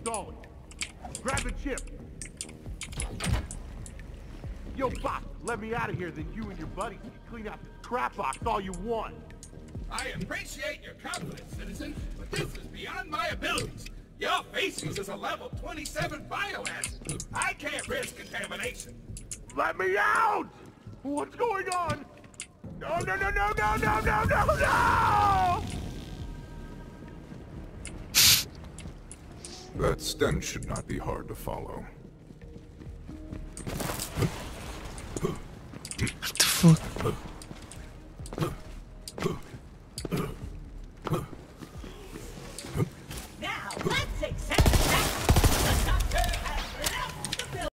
stalling. Grab the chip. Yo, Bob, let me out of here, then you and your buddies can clean out this crap box all you want. I appreciate your confidence, citizen, but this is beyond my abilities. Your face uses a level 27 biohazard. I can't risk contamination. Let me out! What's going on? No, no, no, no, no, no, no, no, no! That stench should not be hard to follow. What the fuck?